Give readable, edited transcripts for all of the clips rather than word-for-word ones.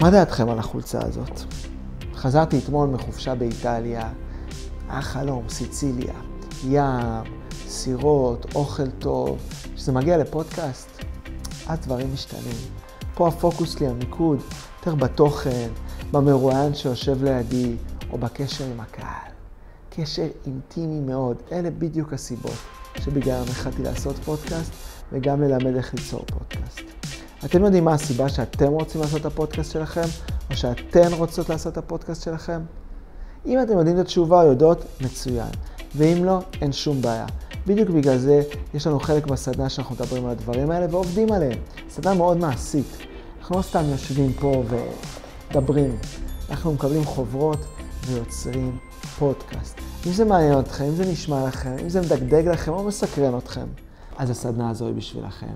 מה דעתכם על החולצה הזאת? חזרתי אתמול מחופשה באיטליה, החלום, סיציליה, ים, סירות, אוכל טוב. כשזה מגיע לפודקאסט, אז דברים משתנים. פה הפוקוס לי, המיקוד, יותר בתוכן, במרואיין שיושב לידי, או בקשר עם הקהל. קשר אינטימי מאוד. אלה בדיוק הסיבות שבגללם החלטתי לעשות פודקאסט, וגם ללמד איך ליצור פודקאסט. אתם יודעים מה הסיבה שאתם רוצים לעשות את הפודקאסט שלכם, או שאתן רוצות לעשות את הפודקאסט שלכם? אם אתם יודעים את התשובה או יודעות, מצוין. ואם לא, אין שום בעיה. בדיוק בגלל זה יש לנו חלק בסדנה שאנחנו מדברים על הדברים האלה ועובדים עליהם. סדנה מאוד מעשית. אנחנו לא סתם יושבים פה ודברים. אנחנו מקבלים חוברות ויוצרים פודקאסט. אם זה מעניין אתכם, אם זה נשמע לכם, אם זה מדגדג לכם או מסקרן אתכם, אז הסדנה הזו היא בשבילכם.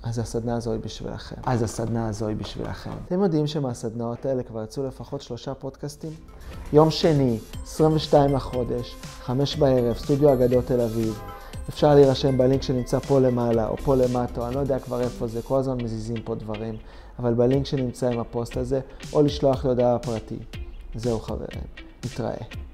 הסדנה הזו היא בשבילכם. אתם יודעים שמהסדנאות האלה כבר יצאו לפחות 3 פודקאסטים? יום שני, 22 לחודש, 5 בערב, סטודיו אגדות תל אביב. אפשר להירשם בלינק שנמצא פה למעלה או פה למטה, אני לא יודע כבר איפה זה, כל הזמן מזיזים פה דברים, אבל בלינק שנמצא עם הפוסט הזה, או לשלוח לי הודעה פרטי. זהו חברים, נתראה.